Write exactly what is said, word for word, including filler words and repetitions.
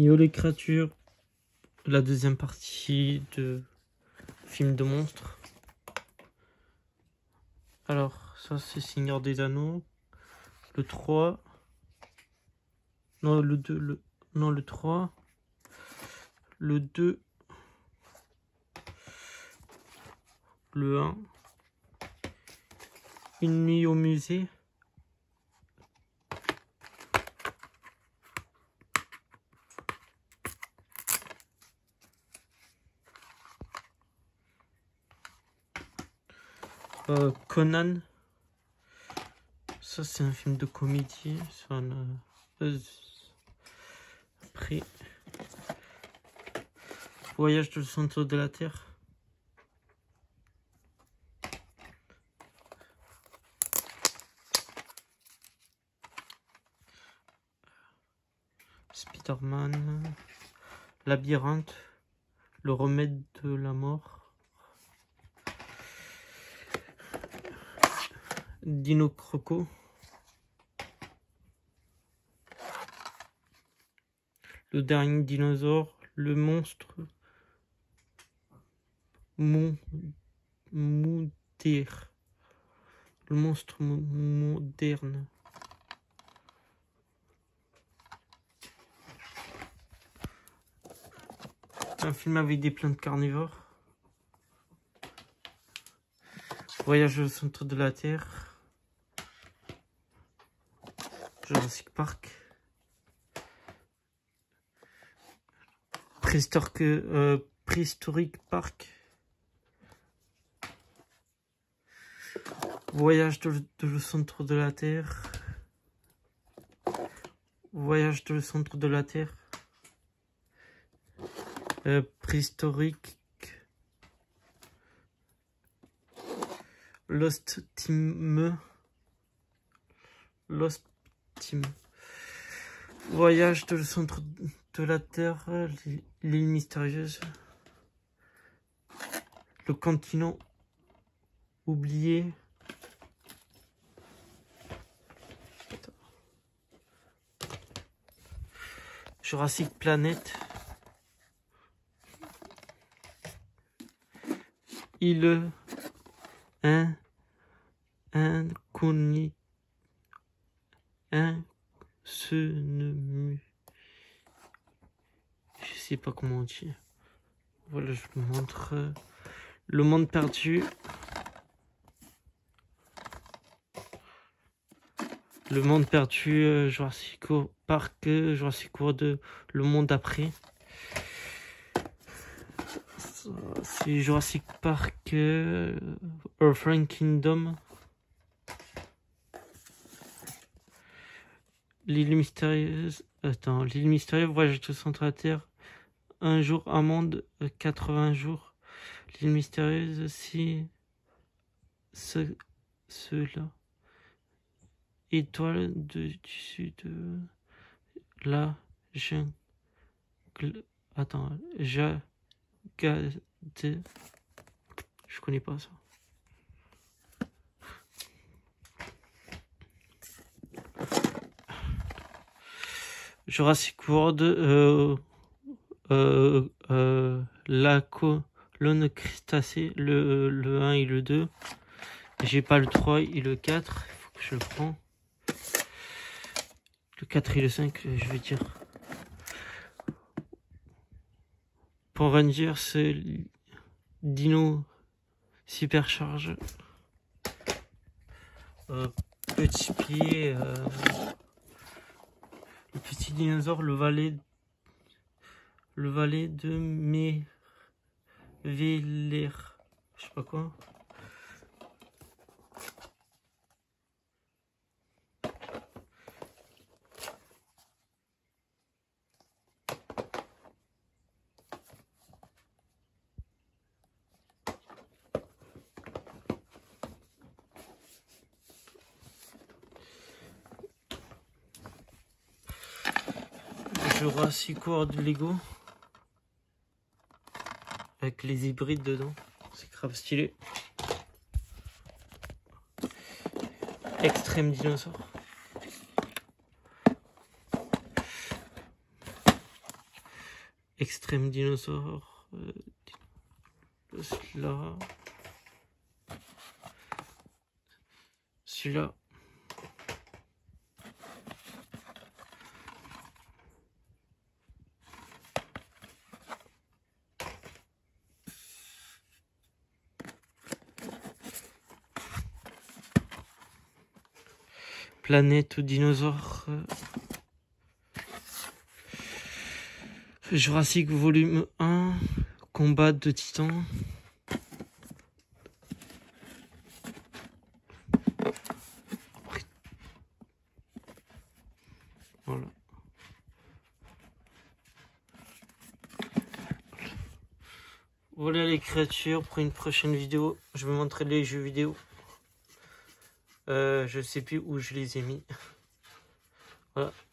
Yo les créatures, la deuxième partie de film de monstres. Alors, ça c'est Seigneur des Anneaux. Le trois. Non, le deux. Le... Non, le trois. Le deux. Le un. Une nuit au musée. Euh, Conan. Ça c'est un film de comédie. Ça, on a... Après, Voyage dans le centre de la Terre. Spider-Man. Labyrinthe. Le remède de la mort. Dino Croco. Le dernier dinosaure. Le monstre. Mon... Moderne. Le monstre mo moderne. Un film avec des plantes carnivores. Voyage au centre de la Terre. Jurassic Park. Préhistorique, euh, Préhistorique Park. Voyage dans le, le centre de la Terre. Voyage dans le centre de la Terre. Euh, préhistorique. Lost Team. Lost Team. Voyage dans le centre de la Terre. L'île mystérieuse. Le continent oublié. Jurassic Planet. Il un inconnu un ce ne je sais pas comment on dit. Voilà, je vous montre Le Monde Perdu. Le Monde Perdu, euh, Jurassic Park, euh, Jurassic World, Le Monde Après. C'est Jurassic Park, euh, Earthbound Kingdom. L'île mystérieuse. Attends, l'île mystérieuse, voyage au centre de la Terre. Un jour, un monde, euh, quatre-vingts jours. L'île mystérieuse, si. Ce, ceux-là. Étoile de, du sud. Euh, la jungle. Attends, ja. Je connais pas ça. Jurassic World, euh, euh, euh, la colonne crustacée, le, le un et le deux. J'ai pas le trois et le quatre, il faut que je le prends. Le quatre et le cinq, je veux dire. Pour Rangers, c'est Dino Supercharge. Euh, petit pied. Euh, le petit dinosaure, le valet. Le valet de Méveler. Je sais pas quoi. Jurassic World Lego avec les hybrides dedans, c'est grave stylé. Extrême dinosaure. Extrême Dinosaure. Euh, Celui-là. Celui-là. Planète aux dinosaures. Euh, Jurassic volume un. Combat de titans. Voilà. Voilà les créatures. Pour une prochaine vidéo, je vais montrer les jeux vidéo. Euh, je sais plus où je les ai mis. Voilà.